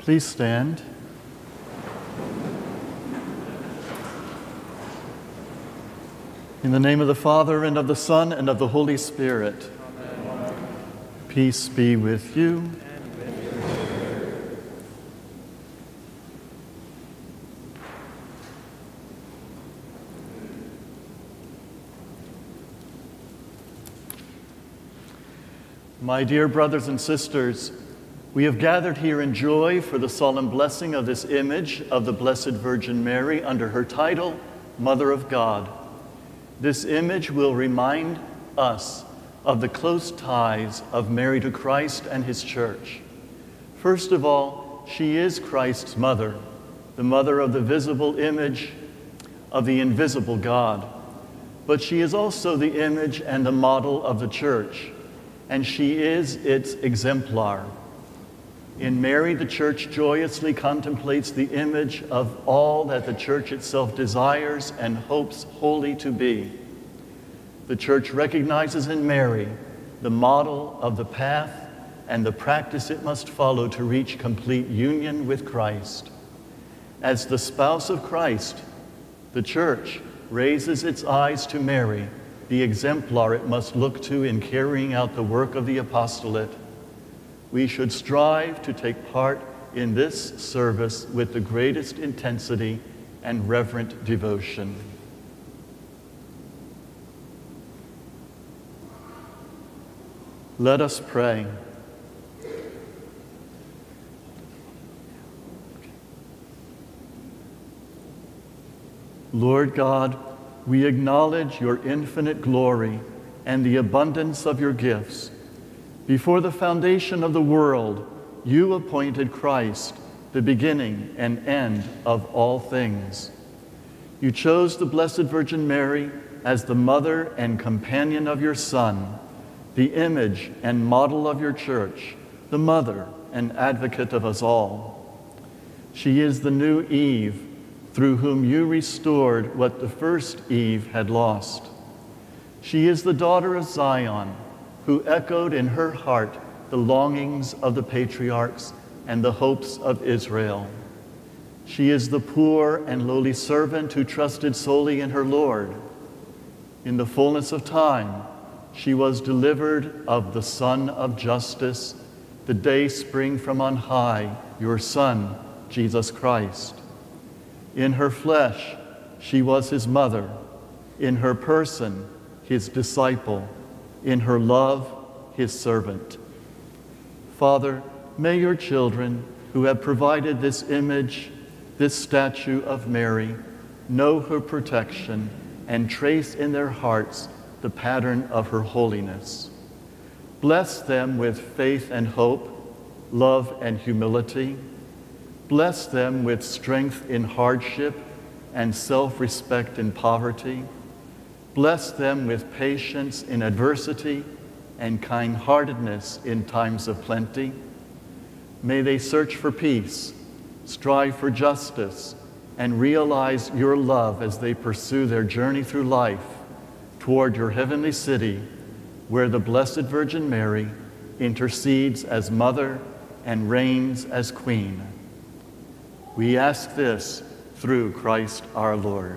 Please stand. In the name of the Father, and of the Son, and of the Holy Spirit. Amen. Peace be with you. And with your spirit. My dear brothers and sisters, we have gathered here in joy for the solemn blessing of this image of the Blessed Virgin Mary under her title, Mother of God. This image will remind us of the close ties of Mary to Christ and his church. First of all, she is Christ's mother, the mother of the visible image of the invisible God. But she is also the image and the model of the church, and she is its exemplar. In Mary, the church joyously contemplates the image of all that the church itself desires and hopes wholly to be. The church recognizes in Mary the model of the path and the practice it must follow to reach complete union with Christ. As the spouse of Christ, the church raises its eyes to Mary, the exemplar it must look to in carrying out the work of the apostolate. We should strive to take part in this service with the greatest intensity and reverent devotion. Let us pray. Lord God, we acknowledge your infinite glory and the abundance of your gifts. Before the foundation of the world, you appointed Christ, the beginning and end of all things. You chose the Blessed Virgin Mary as the mother and companion of your Son, the image and model of your church, the mother and advocate of us all. She is the new Eve, through whom you restored what the first Eve had lost. She is the daughter of Zion, who echoed in her heart the longings of the patriarchs and the hopes of Israel. She is the poor and lowly servant who trusted solely in her Lord. In the fullness of time, she was delivered of the Son of Justice, the day spring from on high, your Son, Jesus Christ. In her flesh, she was his mother. In her person, his disciple. In her love, his servant. Father, may your children who have provided this image, this statue of Mary, know her protection and trace in their hearts the pattern of her holiness. Bless them with faith and hope, love and humility. Bless them with strength in hardship and self-respect in poverty. Bless them with patience in adversity and kind-heartedness in times of plenty. May they search for peace, strive for justice, and realize your love as they pursue their journey through life toward your heavenly city, where the Blessed Virgin Mary intercedes as mother and reigns as queen. We ask this through Christ our Lord.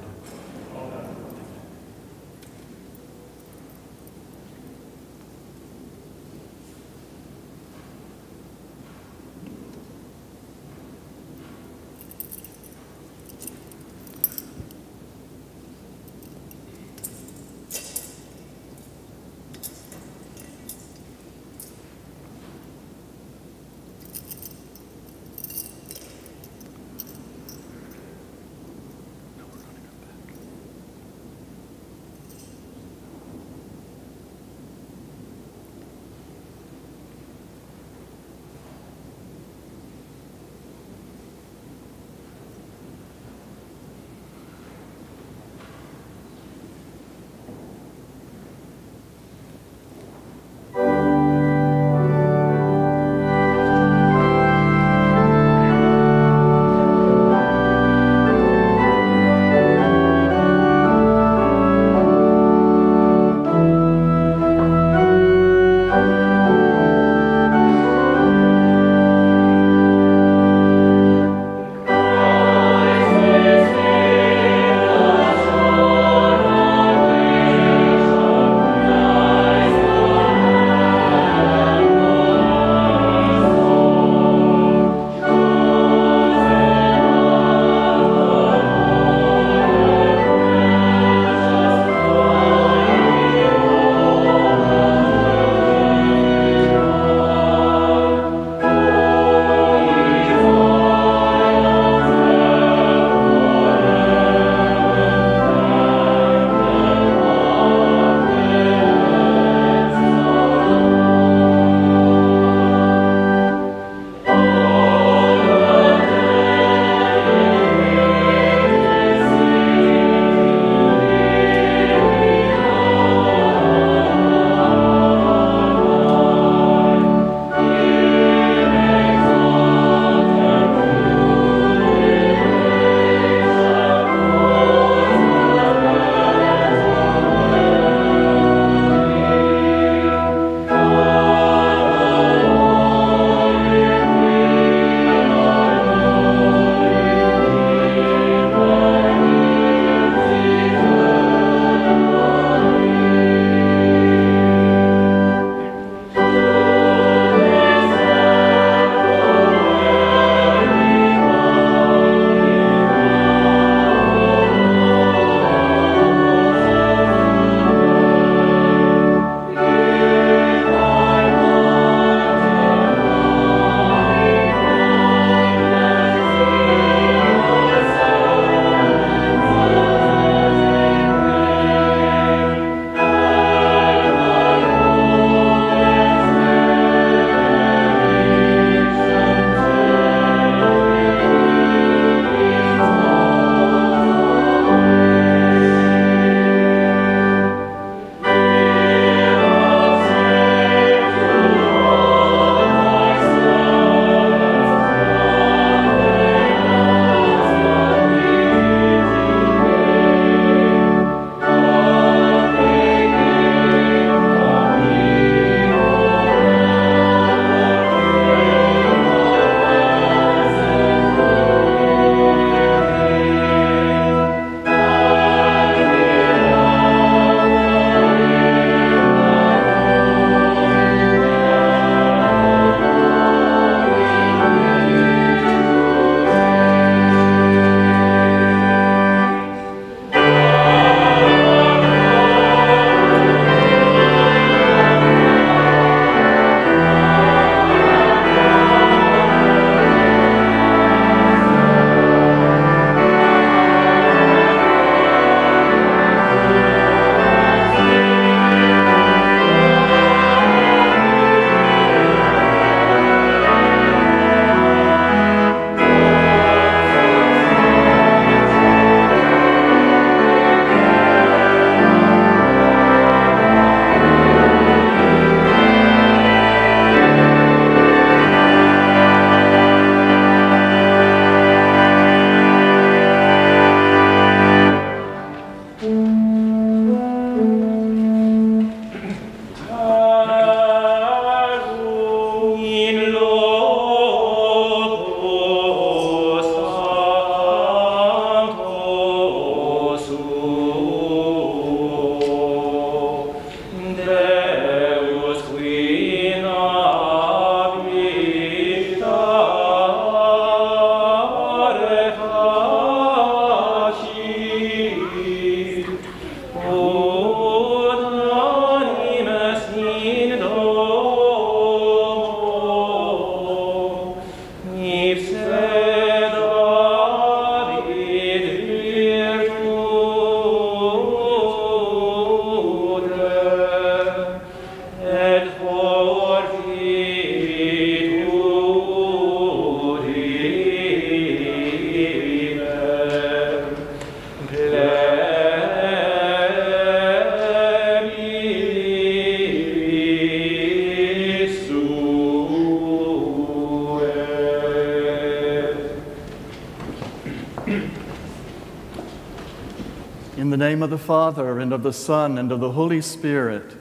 name of the Father, and of the Son, and of the Holy Spirit.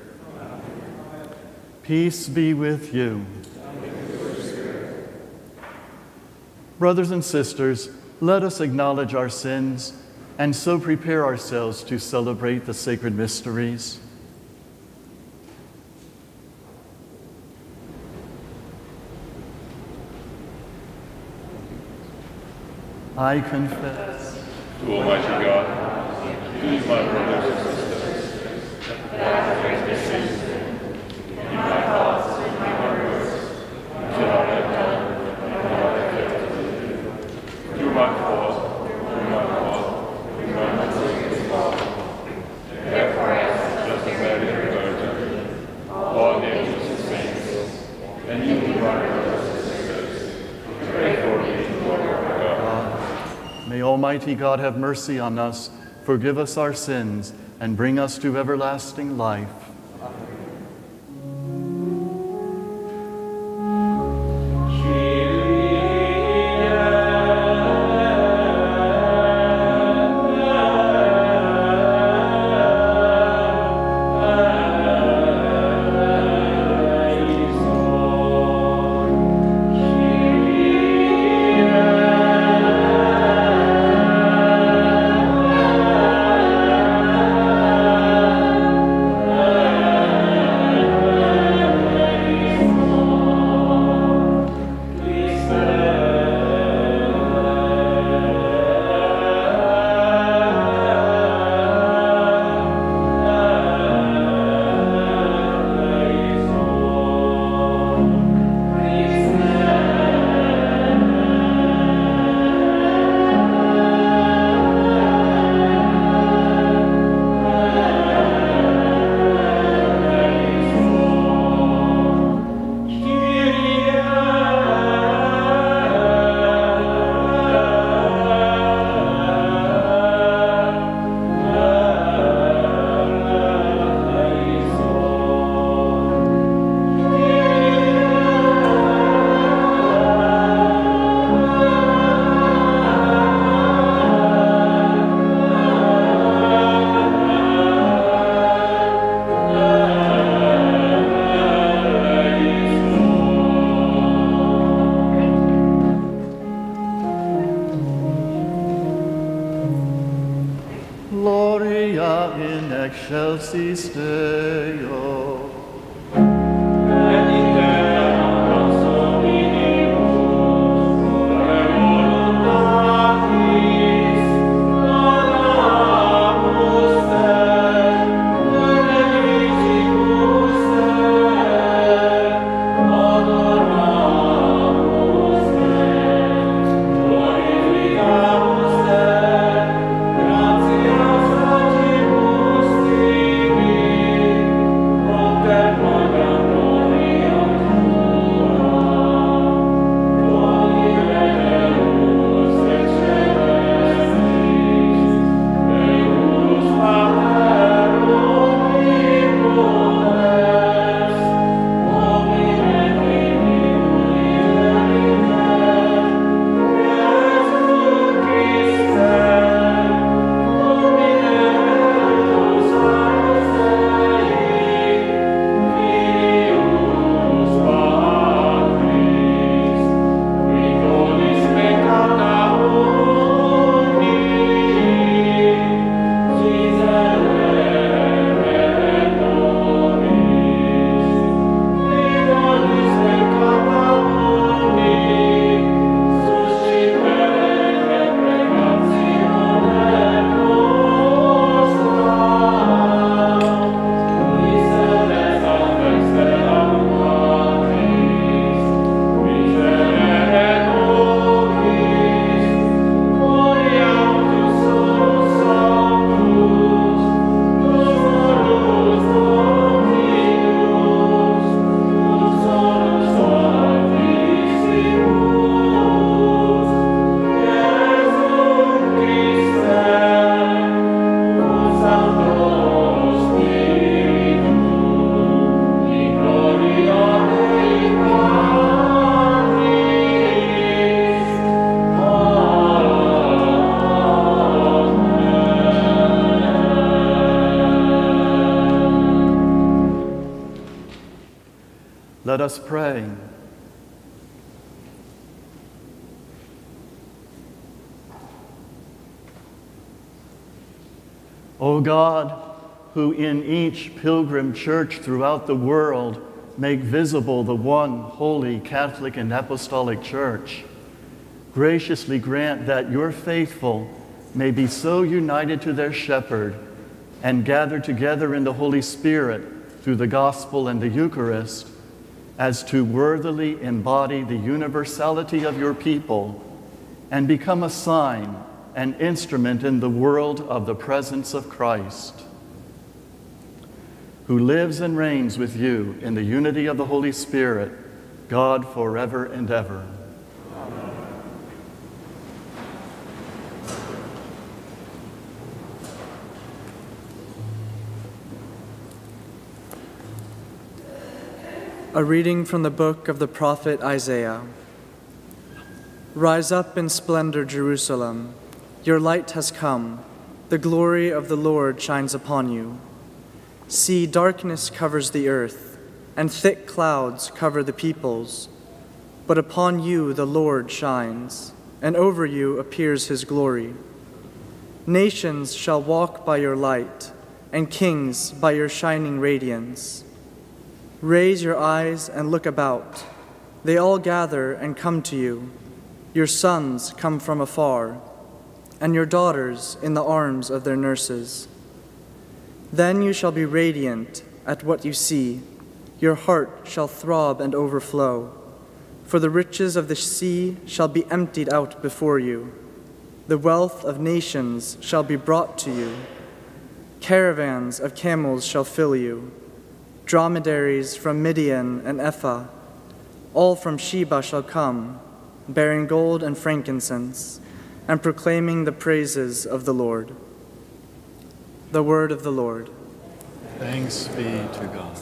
Peace be with you. Brothers and sisters, let us acknowledge our sins and so prepare ourselves to celebrate the sacred mysteries. I confess to Almighty God, to you, my brothers and sisters, that I have greatly sinned in my thoughts and in my words, till I have done and what I have failed to do. Through my fault, sin is fault. Therefore, I ask just as Mary the Virgin, all the angels and saints, and you, my brothers and sisters, pray for me, Lord our God. May Almighty God have mercy on us, forgive us our sins, and bring us to everlasting life. Gloria in excelsis Deo. Grazie a us pray. O God, who in each pilgrim church throughout the world make visible the one holy Catholic and Apostolic Church, graciously grant that your faithful may be so united to their shepherd and gathered together in the Holy Spirit through the gospel and the Eucharist as to worthily embody the universality of your people and become a sign, an instrument in the world of the presence of Christ, who lives and reigns with you in the unity of the Holy Spirit, God forever and ever. A reading from the book of the prophet Isaiah. Rise up in splendor, Jerusalem. Your light has come. The glory of the Lord shines upon you. See, darkness covers the earth, and thick clouds cover the peoples. But upon you the Lord shines, and over you appears his glory. Nations shall walk by your light, and kings by your shining radiance. Raise your eyes and look about. They all gather and come to you. Your sons come from afar, and your daughters in the arms of their nurses. Then you shall be radiant at what you see. Your heart shall throb and overflow. For the riches of the sea shall be emptied out before you. The wealth of nations shall be brought to you. Caravans of camels shall fill you. Dromedaries from Midian and Ephah, all from Sheba shall come, bearing gold and frankincense, and proclaiming the praises of the Lord. The word of the Lord. Thanks be to God.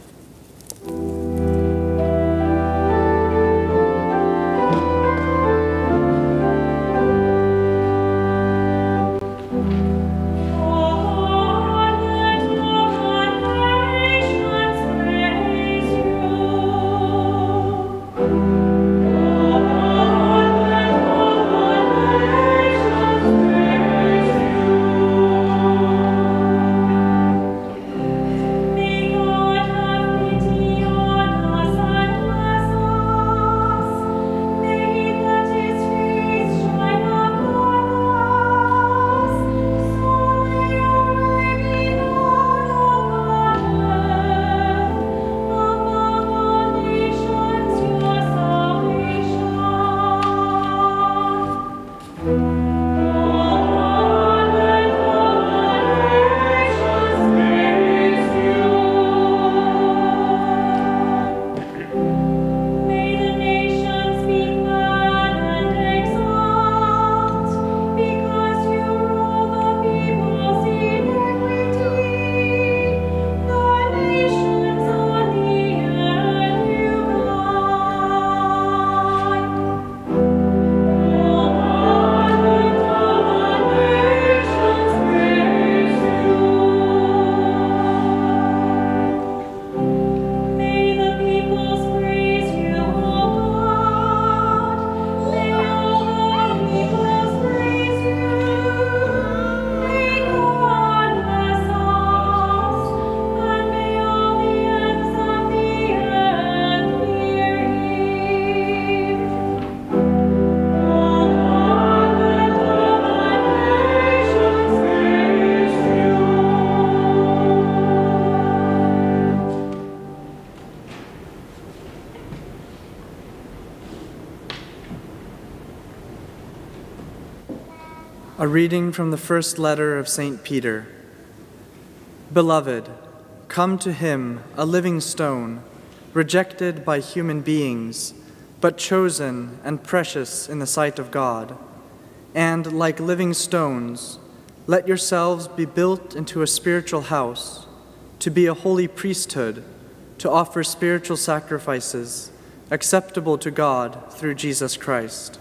A reading from the first letter of St. Peter. Beloved, come to him, a living stone, rejected by human beings, but chosen and precious in the sight of God. And like living stones, let yourselves be built into a spiritual house, to be a holy priesthood, to offer spiritual sacrifices, acceptable to God through Jesus Christ.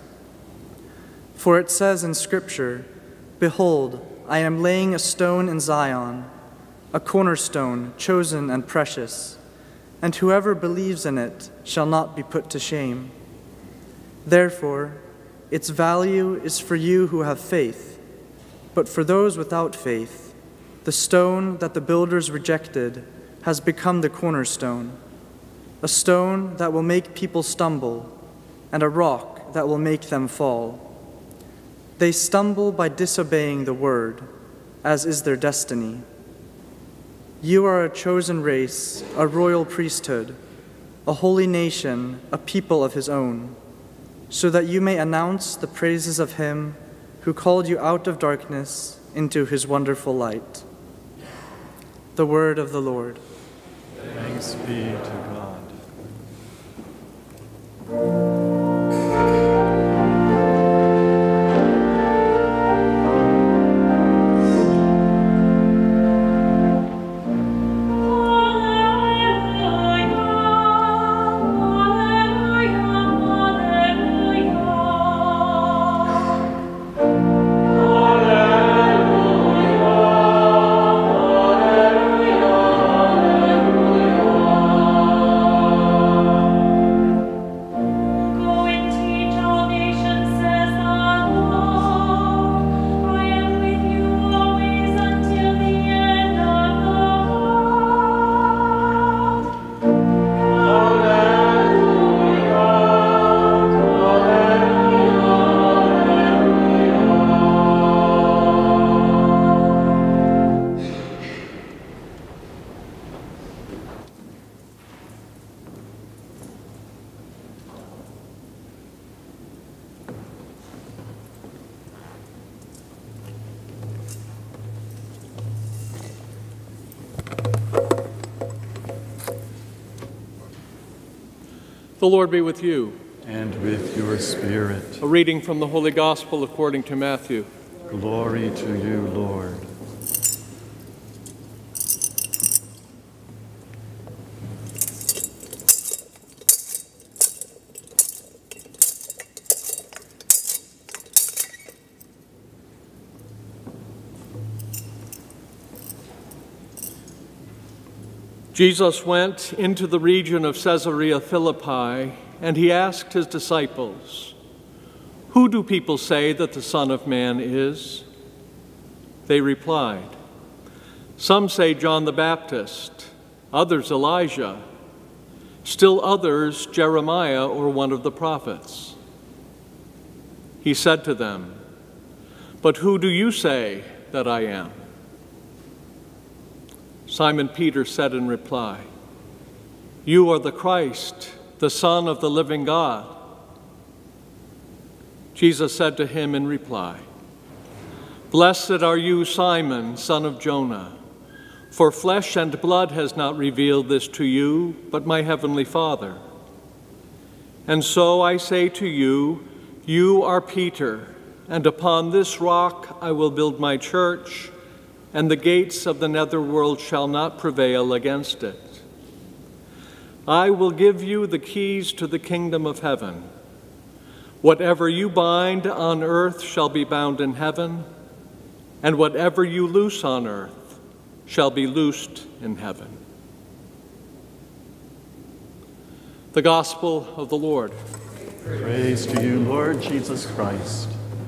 For it says in Scripture, "Behold, I am laying a stone in Zion, a cornerstone chosen and precious, and whoever believes in it shall not be put to shame. Therefore, its value is for you who have faith, but for those without faith, the stone that the builders rejected has become the cornerstone, a stone that will make people stumble, and a rock that will make them fall. They stumble by disobeying the word, as is their destiny. You are a chosen race, a royal priesthood, a holy nation, a people of his own, so that you may announce the praises of him who called you out of darkness into his wonderful light. The word of the Lord. Thanks be to God. The Lord be with you. And with your spirit. A reading from the Holy Gospel according to Matthew. Glory to you, Lord. Jesus went into the region of Caesarea Philippi, and he asked his disciples, "Who do people say that the Son of Man is?" They replied, "Some say John the Baptist, others Elijah, still others Jeremiah or one of the prophets." He said to them, "But who do you say that I am?" Simon Peter said in reply, "You are the Christ, the Son of the living God." Jesus said to him in reply, "Blessed are you, Simon, son of Jonah, for flesh and blood has not revealed this to you, but my heavenly Father. And so I say to you, you are Peter, and upon this rock I will build my church, and the gates of the netherworld shall not prevail against it. I will give you the keys to the kingdom of heaven. Whatever you bind on earth shall be bound in heaven, and whatever you loose on earth shall be loosed in heaven." The Gospel of the Lord. Praise to you, Lord Jesus Christ.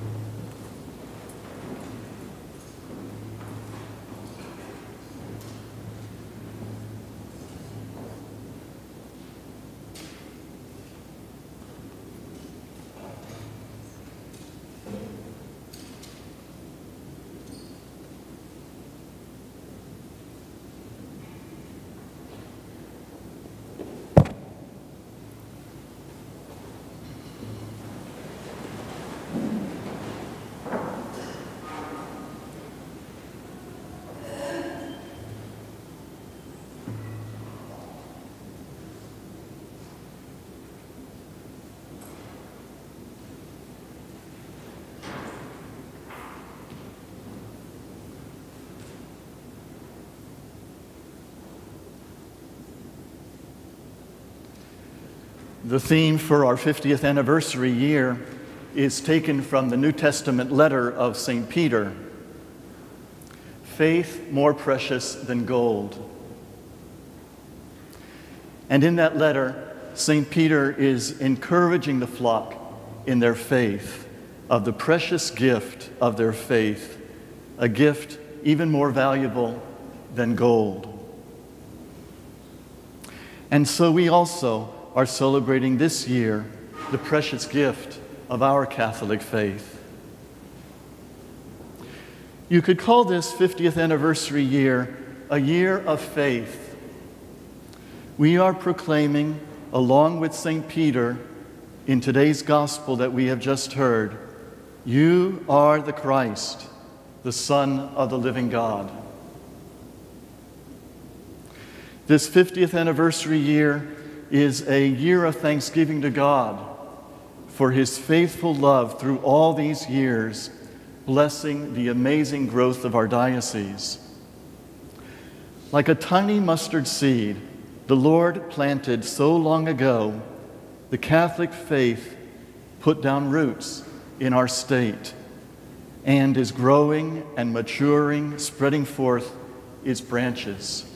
The theme for our 50th anniversary year is taken from the New Testament letter of St. Peter. Faith more precious than gold. And in that letter, St. Peter is encouraging the flock in their faith of the precious gift of their faith, a gift even more valuable than gold. And so we also are celebrating this year the precious gift of our Catholic faith. You could call this 50th anniversary year a year of faith. We are proclaiming, along with St. Peter, in today's gospel that we have just heard, "You are the Christ, the Son of the living God." This 50th anniversary year is a year of thanksgiving to God for his faithful love through all these years, blessing the amazing growth of our diocese. Like a tiny mustard seed the Lord planted so long ago, the Catholic faith put down roots in our state and is growing and maturing, spreading forth its branches.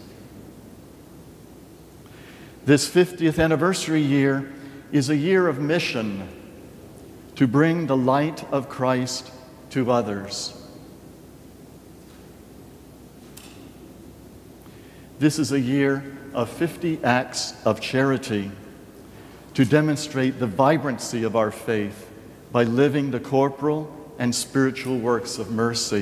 This 50th anniversary year is a year of mission to bring the light of Christ to others. This is a year of 50 acts of charity to demonstrate the vibrancy of our faith by living the corporal and spiritual works of mercy.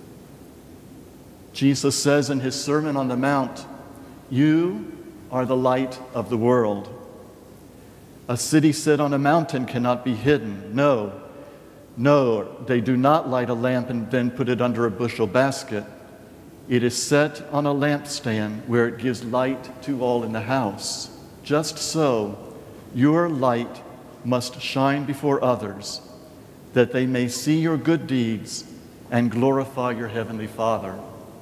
Jesus says in his Sermon on the Mount, "You are the light of the world. A city set on a mountain cannot be hidden. No, they do not light a lamp and then put it under a bushel basket. It is set on a lampstand where it gives light to all in the house. Just so, your light must shine before others, that they may see your good deeds and glorify your heavenly Father."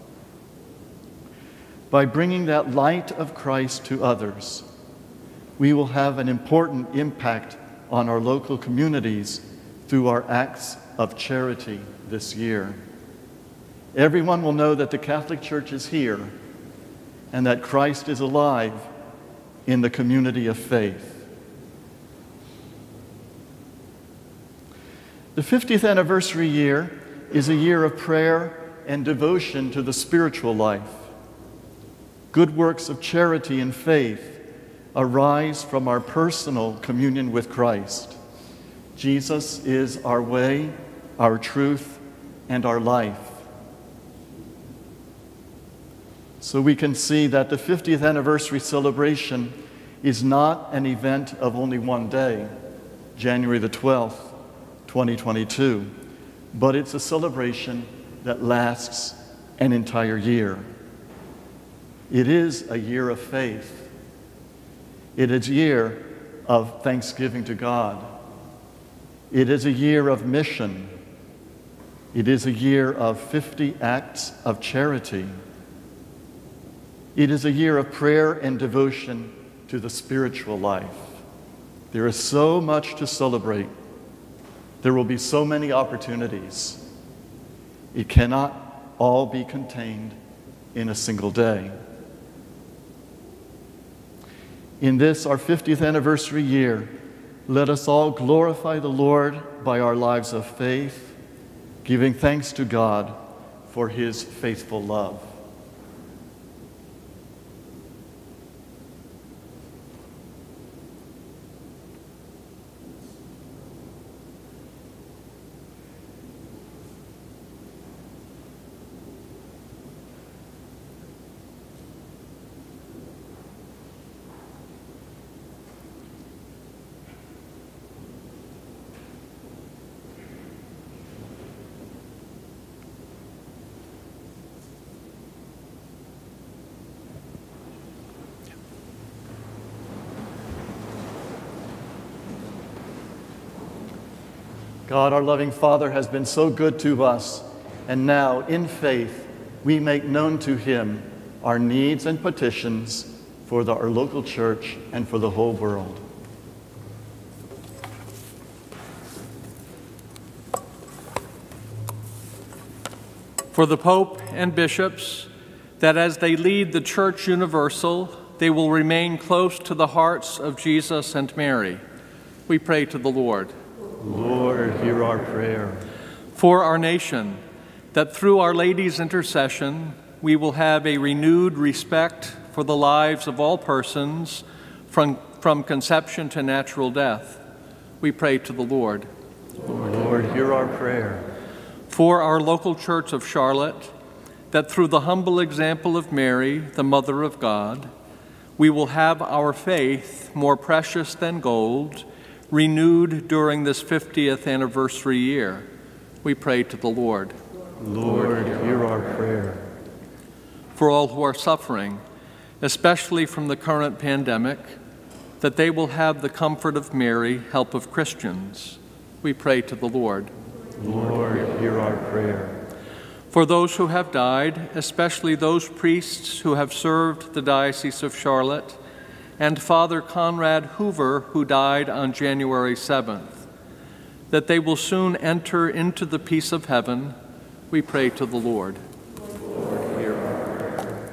By bringing that light of Christ to others, we will have an important impact on our local communities through our acts of charity this year. Everyone will know that the Catholic Church is here and that Christ is alive in the community of faith. The 50th anniversary year is a year of prayer and devotion to the spiritual life. Good works of charity and faith arise from our personal communion with Christ. Jesus is our way, our truth, and our life. So we can see that the 50th anniversary celebration is not an event of only one day, January the 12th, 2022, but it's a celebration that lasts an entire year. It is a year of faith. It is a year of thanksgiving to God. It is a year of mission. It is a year of 50 acts of charity. It is a year of prayer and devotion to the spiritual life. There is so much to celebrate. There will be so many opportunities. It cannot all be contained in a single day. In this, our 50th anniversary year, let us all glorify the Lord by our lives of faith, giving thanks to God for his faithful love. God, our loving Father, has been so good to us, and now, in faith, we make known to him our needs and petitions for our local church and for the whole world. For the Pope and bishops, that as they lead the Church Universal, they will remain close to the hearts of Jesus and Mary. We pray to the Lord. Lord, hear our prayer. For our nation, that through Our Lady's intercession, we will have a renewed respect for the lives of all persons from conception to natural death. We pray to the Lord. Lord, hear our prayer. For our local church of Charlotte, that through the humble example of Mary, the Mother of God, we will have our faith, more precious than gold, renewed during this 50th anniversary year. We pray to the Lord. Lord, hear our prayer. For all who are suffering, especially from the current pandemic, that they will have the comfort of Mary, help of Christians. We pray to the Lord. Lord, hear our prayer. For those who have died, especially those priests who have served the Diocese of Charlotte, and Father Conrad Hoover, who died on January 7th, that they will soon enter into the peace of heaven, we pray to the Lord. Lord, hear our prayer.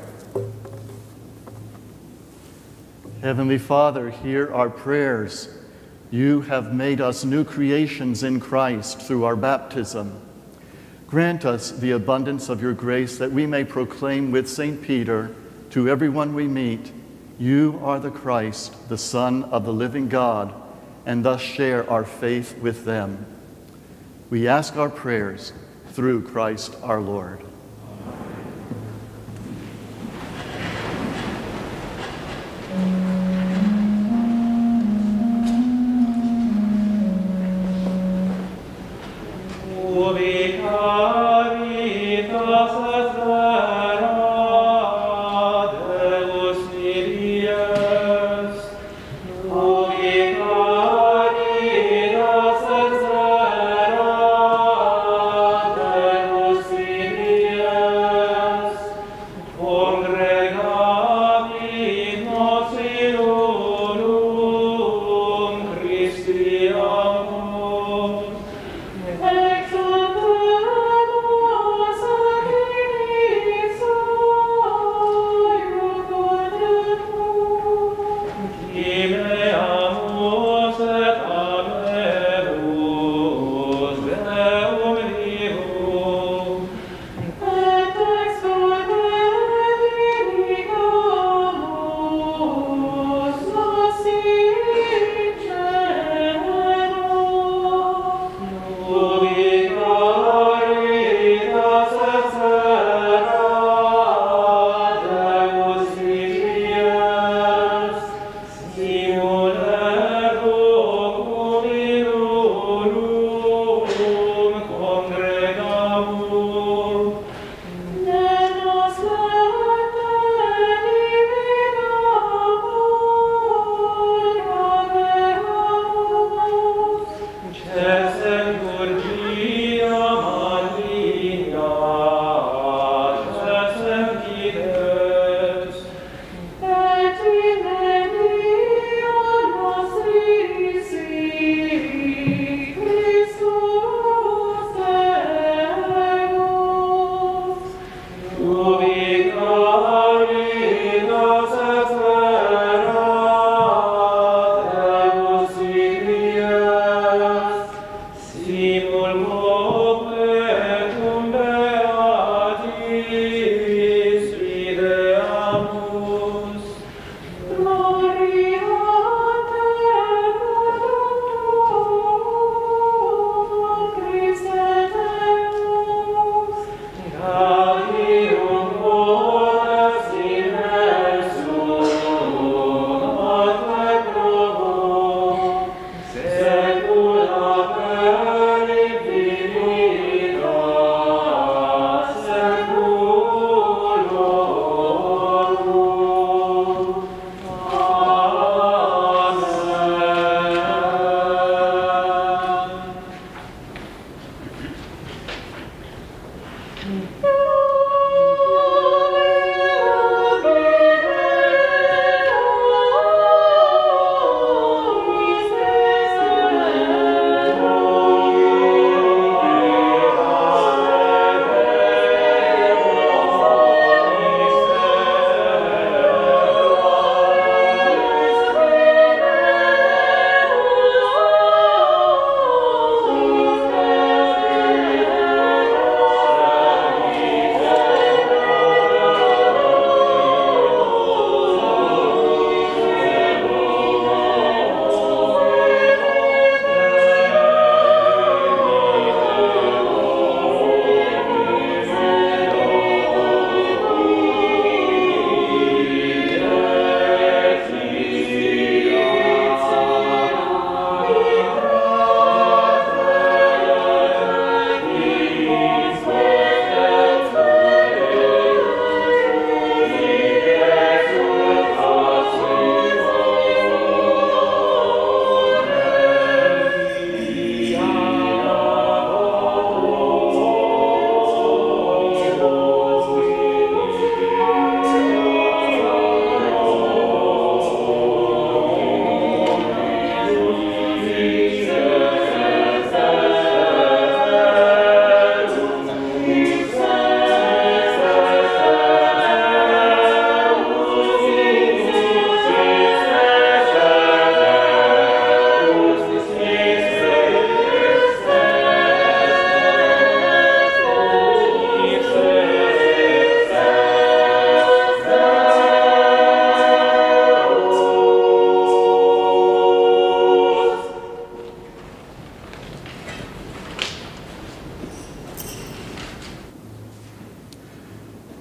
Heavenly Father, hear our prayers. You have made us new creations in Christ through our baptism. Grant us the abundance of your grace that we may proclaim with St. Peter to everyone we meet, you are the Christ, the Son of the living God, and thus share our faith with them. We ask our prayers through Christ our Lord.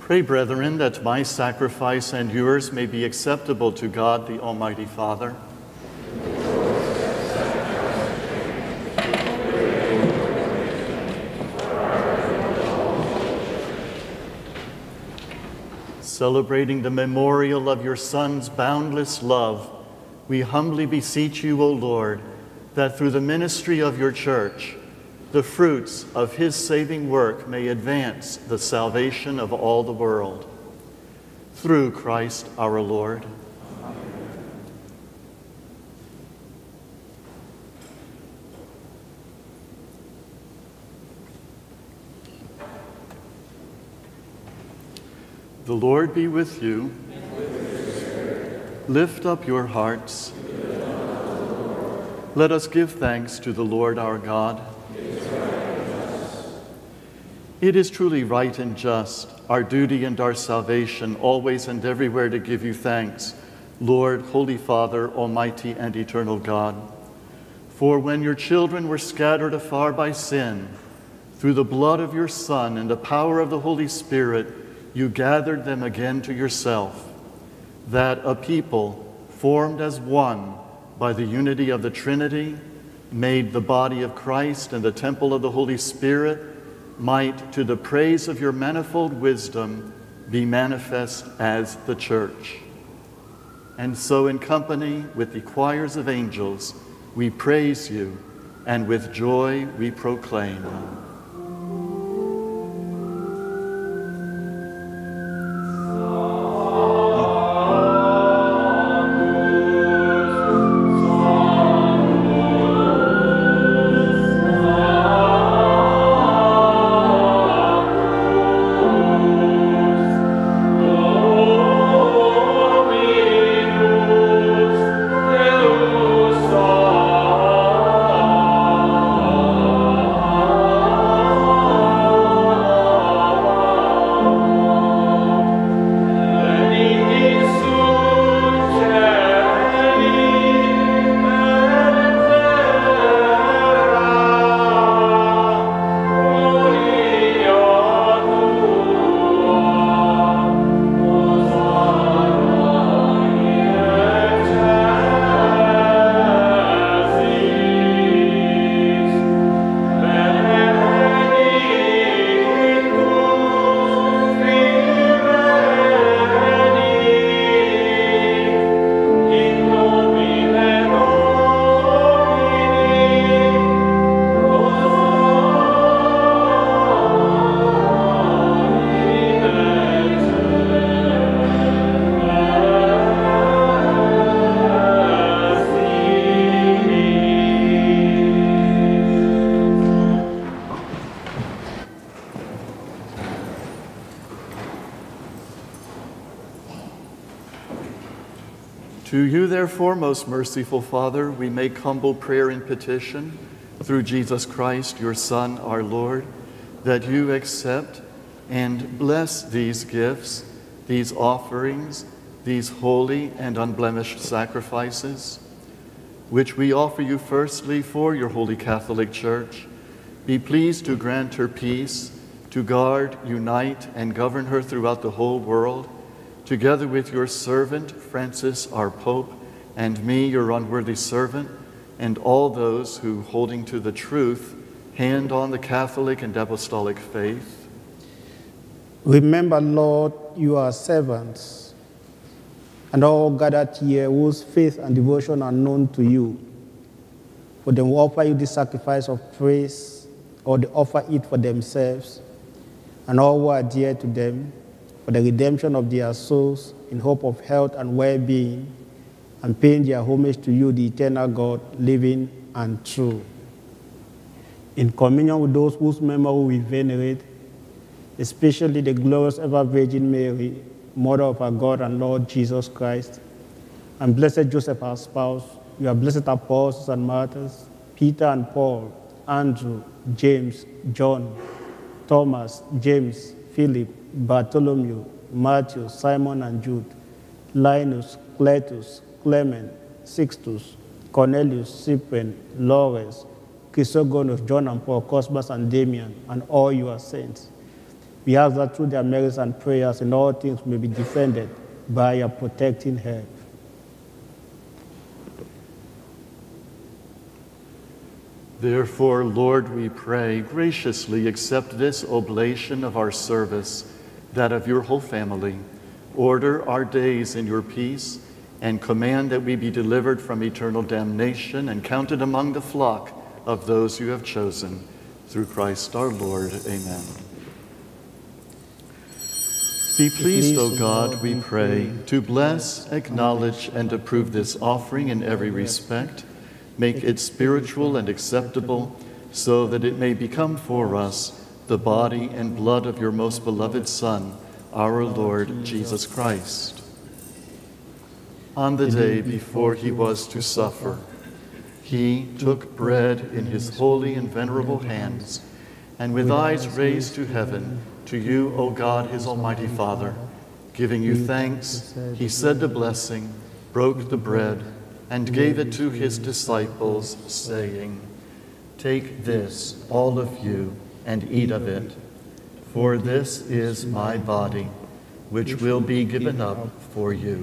Pray, brethren, that my sacrifice and yours may be acceptable to God, the Almighty Father. Celebrating the memorial of your Son's boundless love, we humbly beseech you, O Lord, that through the ministry of your Church, the fruits of his saving work may advance the salvation of all the world. Through Christ our Lord. The Lord be with you. Lift up your hearts. Let us give thanks to the Lord our God. It is truly right and just, our duty and our salvation, always and everywhere to give you thanks, Lord, Holy Father, Almighty and eternal God. For when your children were scattered afar by sin, through the blood of your Son and the power of the Holy Spirit, you gathered them again to yourself, that a people formed as one by the unity of the Trinity, made the body of Christ and the temple of the Holy Spirit, might, to the praise of your manifold wisdom, be manifest as the Church. And so in company with the choirs of angels, we praise you, and with joy we proclaim. To you, therefore, most merciful Father, we make humble prayer and petition through Jesus Christ, your Son, our Lord, that you accept and bless these gifts, these offerings, these holy and unblemished sacrifices, which we offer you firstly for your holy Catholic Church. Be pleased to grant her peace, to guard, unite, and govern her throughout the whole world, together with your servant, Francis, our Pope, and me, your unworthy servant, and all those who, holding to the truth, hand on the Catholic and Apostolic faith. Remember, Lord, you are servants, and all gathered here whose faith and devotion are known to you. For them who offer you the sacrifice of praise, or they offer it for themselves, and all who are dear to them, for the redemption of their souls in hope of health and well-being, and paying their homage to you, the eternal God, living and true. In communion with those whose memory we venerate, especially the glorious ever Virgin Mary, Mother of our God and Lord Jesus Christ, and blessed Joseph, our spouse, your blessed apostles and martyrs, Peter and Paul, Andrew, James, John, Thomas, James, Philip, Bartholomew, Matthew, Simon and Jude, Linus, Cletus, Clement, Sixtus, Cornelius, Cyprian, Lawrence, Chrysogonus, John and Paul, Cosmas and Damian, and all your saints. We ask that through their merits and prayers in all things may be defended by your protecting help. Therefore, Lord, we pray, graciously accept this oblation of our service, that of your whole family. Order our days in your peace, and command that we be delivered from eternal damnation and counted among the flock of those you have chosen. Through Christ our Lord. Amen. Be pleased, O God, we pray, to bless, acknowledge, and approve this offering in every respect. Make it spiritual and acceptable, so that it may become for us the body and blood of your most beloved Son, our Lord Jesus Christ. On the day before he was to suffer, he took bread in his holy and venerable hands, and with eyes raised to heaven, to you, O God, his almighty Father, giving you thanks, he said the blessing, broke the bread, and gave it to his disciples, saying, "Take this, all of you, and eat of it, for this is my body, which will be given up for you."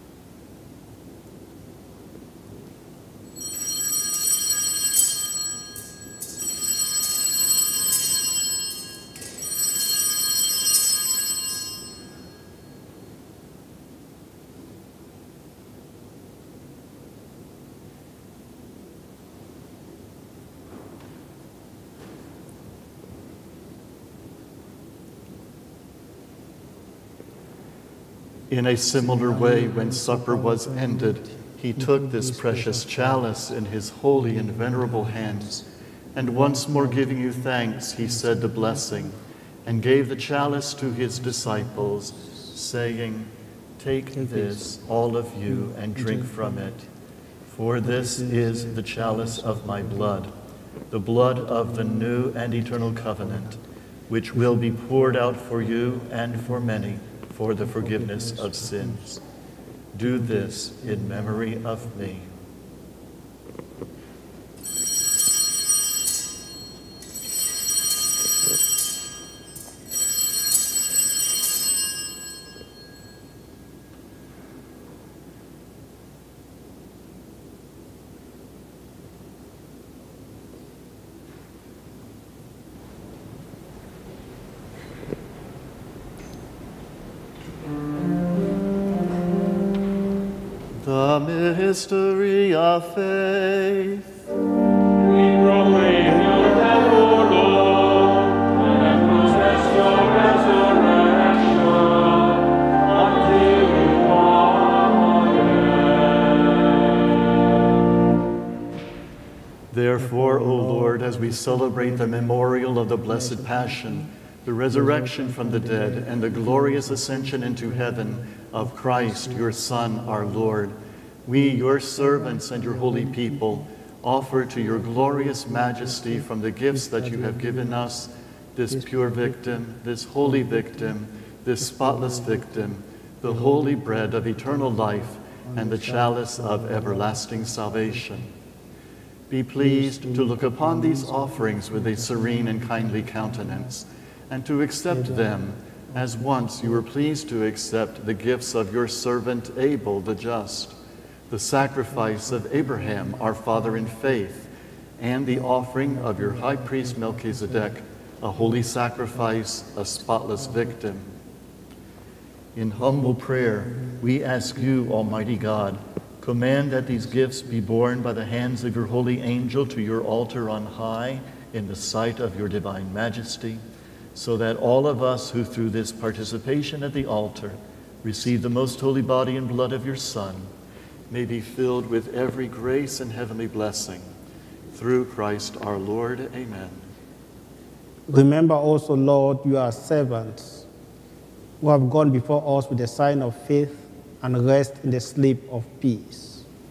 In a similar way, when supper was ended, he took this precious chalice in his holy and venerable hands, and once more giving you thanks, he said the blessing, and gave the chalice to his disciples, saying, "Take this, all of you, and drink from it, for this is the chalice of my blood, the blood of the new and eternal covenant, which will be poured out for you and for many, for the forgiveness of sins. Do this in memory of me." The mystery of faith. We proclaim your death, O Lord, and process your resurrection until you come again. Therefore, O Lord, as we celebrate the memorial of the Blessed Passion, the resurrection from the dead, and the glorious ascension into heaven of Christ, your Son, our Lord, we, your servants and your holy people, offer to your glorious majesty from the gifts that you have given us this pure victim, this holy victim, this spotless victim, the holy bread of eternal life, and the chalice of everlasting salvation. Be pleased to look upon these offerings with a serene and kindly countenance, and to accept them as once you were pleased to accept the gifts of your servant Abel the just, the sacrifice of Abraham, our father in faith, and the offering of your high priest Melchizedek, a holy sacrifice, a spotless victim. In humble prayer, we ask you, Almighty God, command that these gifts be borne by the hands of your holy angel to your altar on high in the sight of your divine majesty, so that all of us who through this participation at the altar receive the most holy body and blood of your Son may be filled with every grace and heavenly blessing. Through Christ our Lord. Amen. Remember also, Lord, your servants who have gone before us with the sign of faith and rest in the sleep of peace.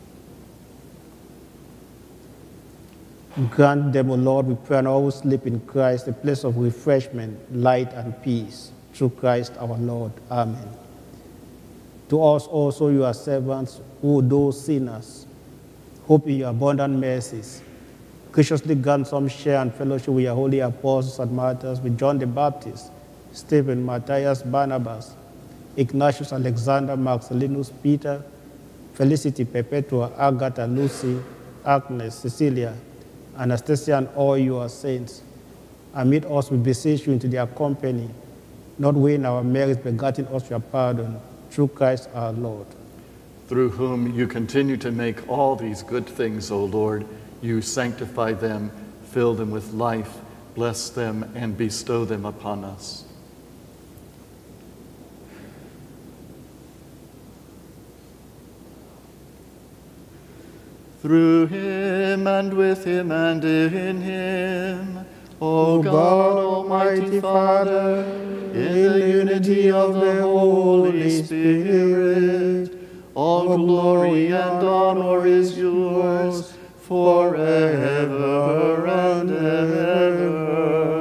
Grant them, O Lord, we pray, and all who sleep in Christ, a place of refreshment, light, and peace. Through Christ our Lord. Amen. To us also, your servants, who, though sinners, hope in your abundant mercies, graciously grant some share and fellowship with your holy apostles and martyrs, with John the Baptist, Stephen, Matthias, Barnabas, Ignatius, Alexander, Marcellinus, Peter, Felicity, Perpetua, Agatha, Lucy, Agnes, Cecilia, Anastasia, and all your saints. Amid us, we beseech you into their company, not weighing our merits, but granting us your pardon, through Christ our Lord. Through whom you continue to make all these good things, O Lord, you sanctify them, fill them with life, bless them, and bestow them upon us. Through him, and with him, and in him, O God, Almighty Father, in the unity of the Holy Spirit, all glory and honor is yours forever and ever.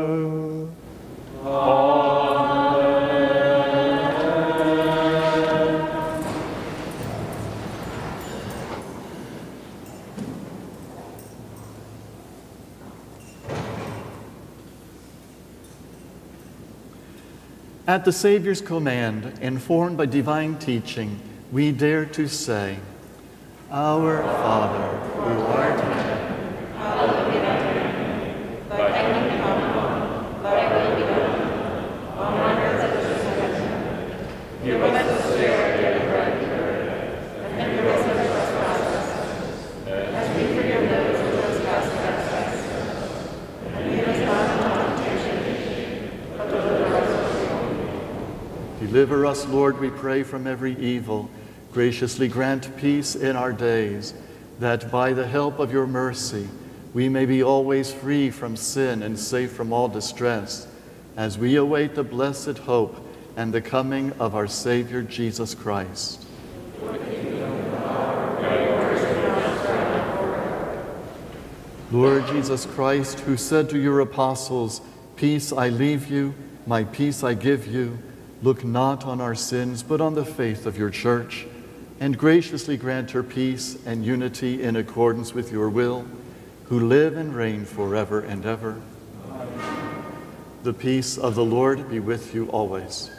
At the Savior's command, informed by divine teaching, we dare to say, Our Father, who art in heaven, hallowed be thy name. Thy kingdom come, thy will be done, on earth as it is in heaven. Give us this day our daily bread, and forgive us our trespasses, as we forgive those who trespass against us. And lead us not into temptation, but deliver us from evil. Deliver us, Lord, we pray, from every evil. Graciously grant peace in our days, that by the help of your mercy we may be always free from sin and safe from all distress, as we await the blessed hope and the coming of our Savior Jesus Christ. Lord Jesus Christ, who said to your apostles, Peace I leave you, my peace I give you, look not on our sins, but on the faith of your church, and graciously grant her peace and unity in accordance with your will, who live and reign forever and ever. Amen. The peace of the Lord be with you always.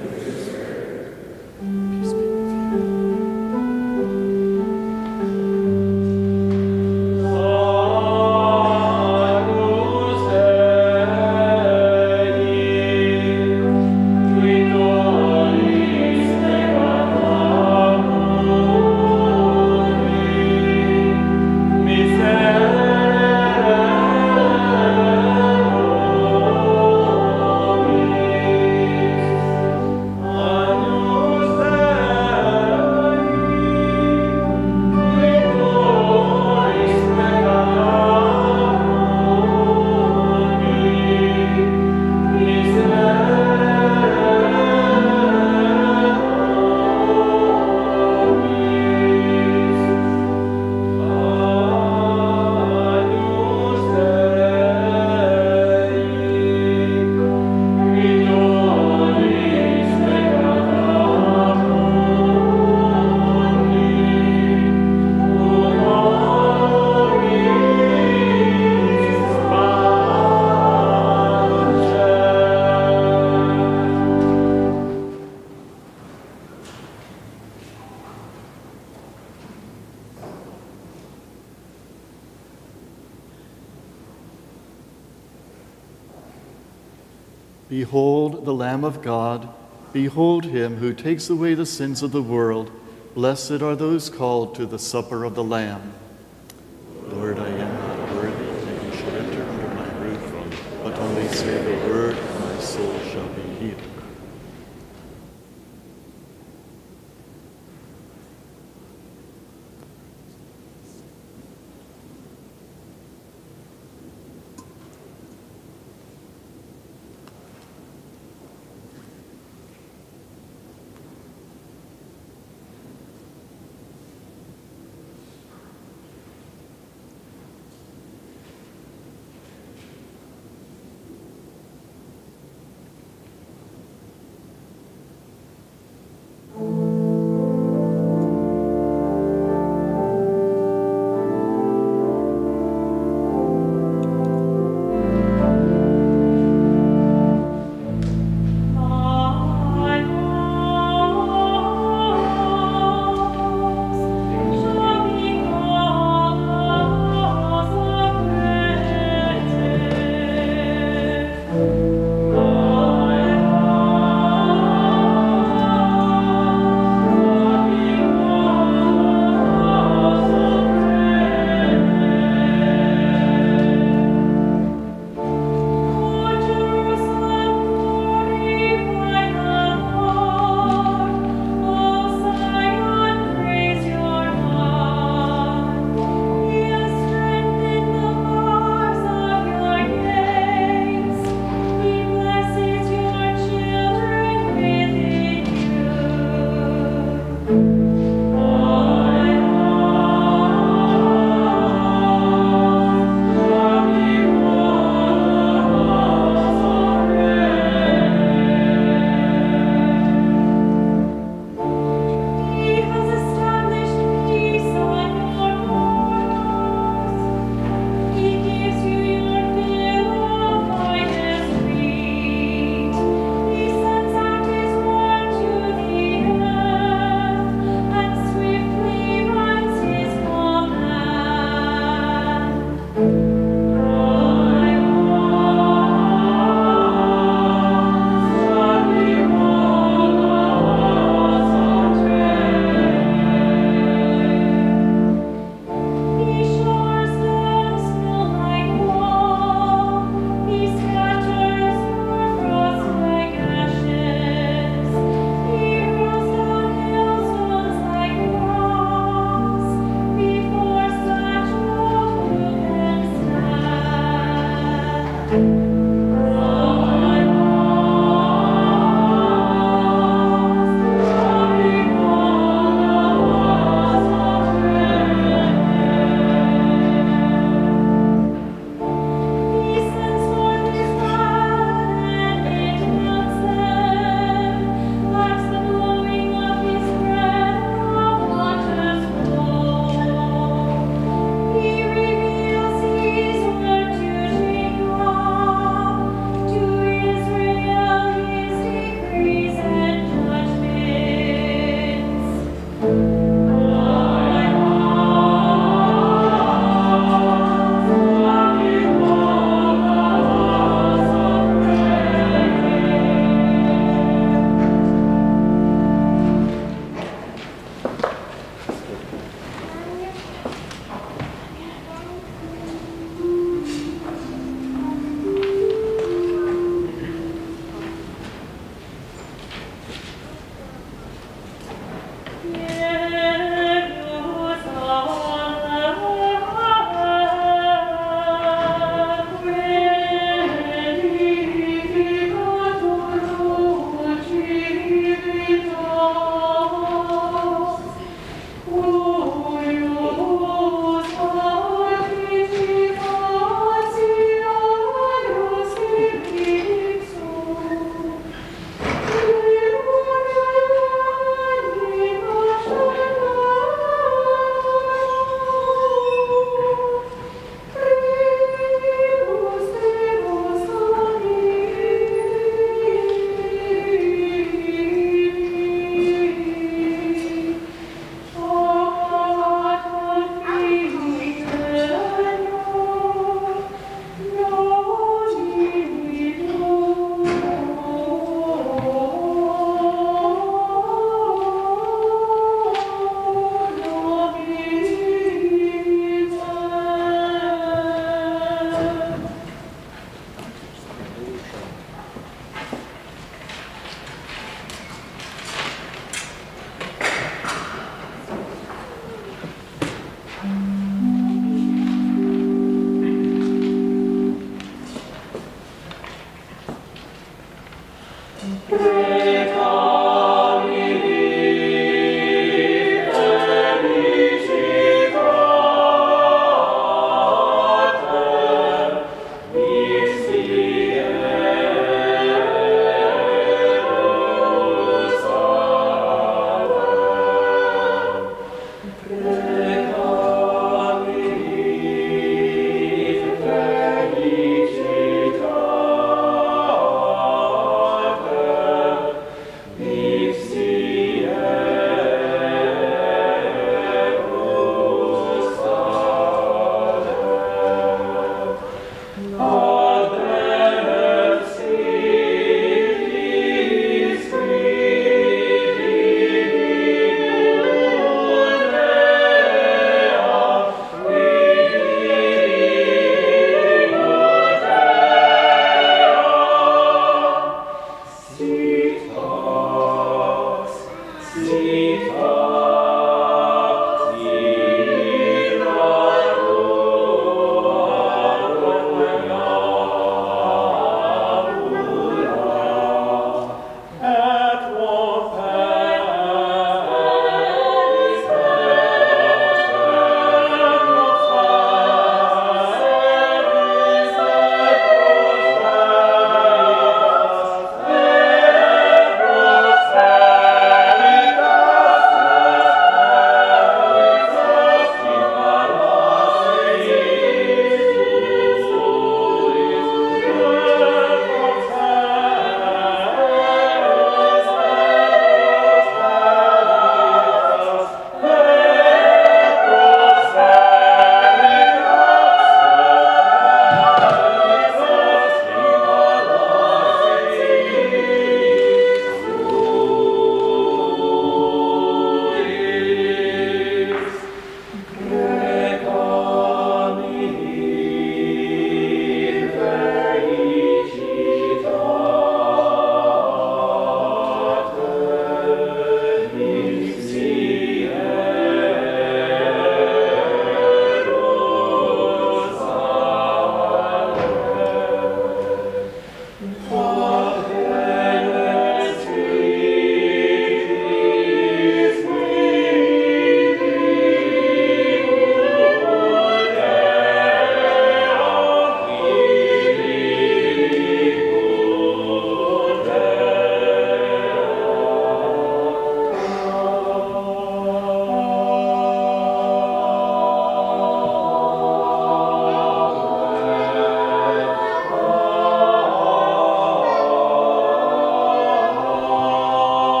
Behold the Lamb of God, behold him who takes away the sins of the world. Blessed are those called to the supper of the Lamb. Lord, I am not worthy that you should enter under my roof, but only say the word, and my soul shall be healed.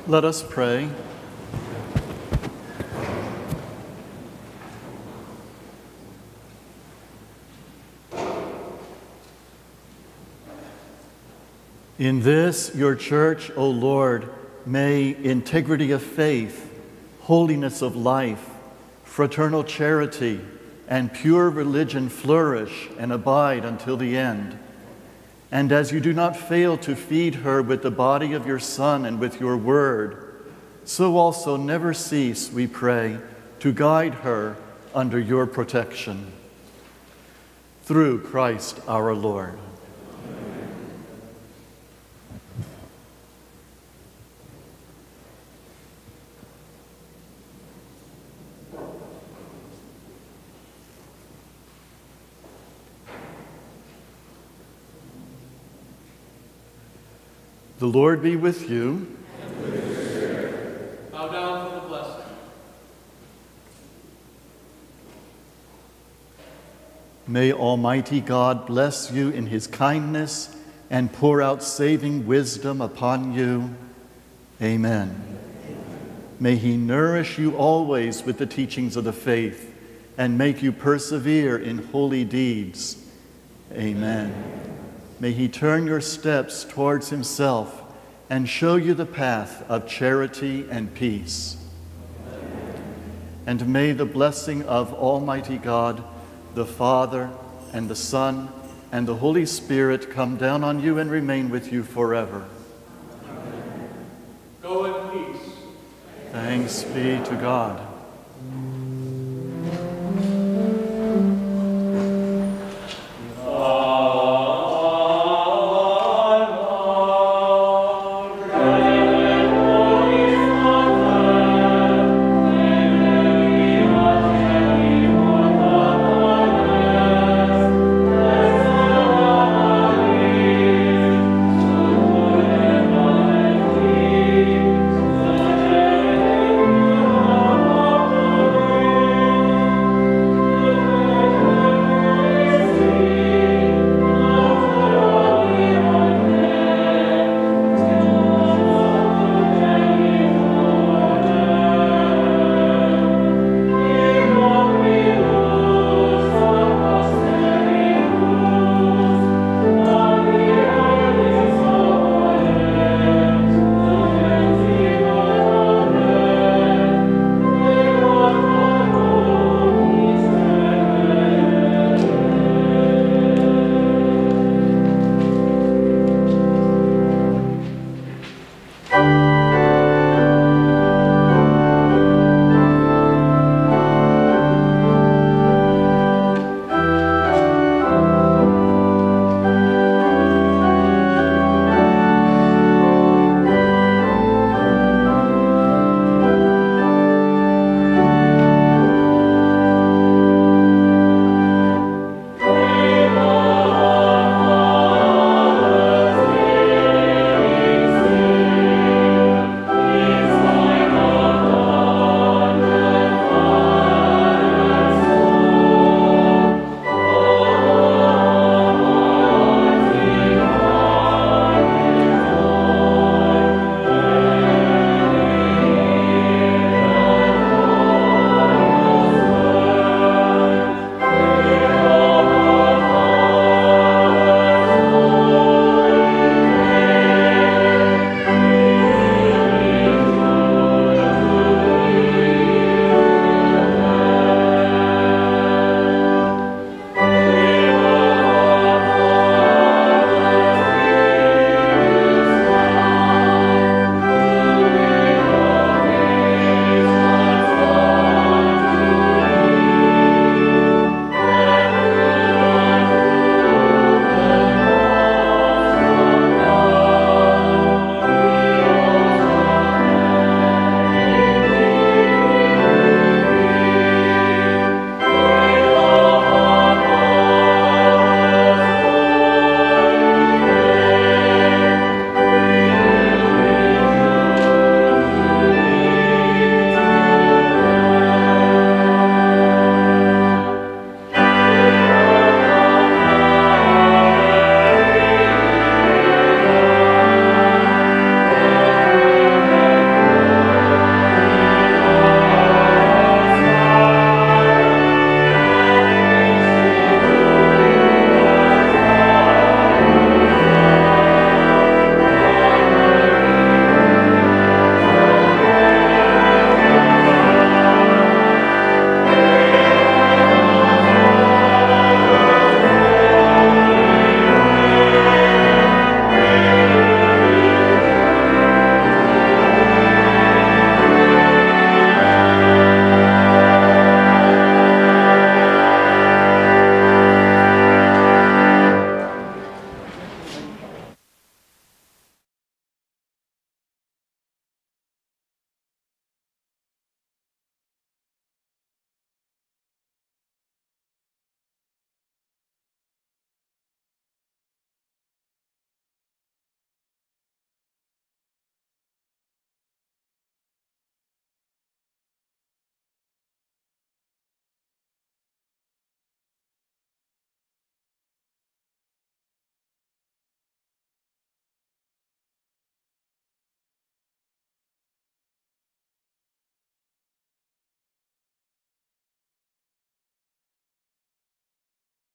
Let us pray. In this, your church, O Lord, may integrity of faith, holiness of life, fraternal charity, and pure religion flourish and abide until the end. And as you do not fail to feed her with the body of your Son and with your word, so also never cease, we pray, to guide her under your protection. Through Christ our Lord. The Lord be with you. And with your spirit. Bow down for the blessing. May Almighty God bless you in his kindness and pour out saving wisdom upon you. Amen. May he nourish you always with the teachings of the faith and make you persevere in holy deeds. Amen. May he turn your steps towards himself and show you the path of charity and peace. And may the blessing of Almighty God, the Father and the Son and the Holy Spirit come down on you and remain with you forever. Go in peace. Thanks be to God.